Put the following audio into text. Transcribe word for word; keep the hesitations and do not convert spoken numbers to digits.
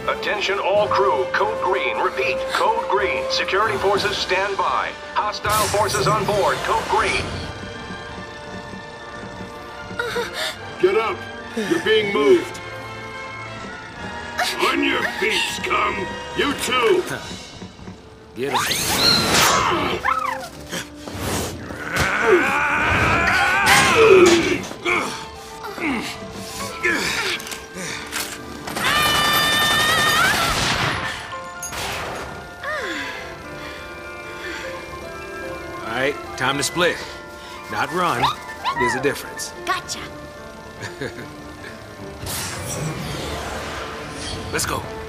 Attention all crew, code green. Repeat, code green. Security forces stand by. Hostile forces on board, code green. Get up! You're being moved! On your feet, scum! You too! Get him. All right, time to split. Not run. There's a difference. Gotcha. Let's go.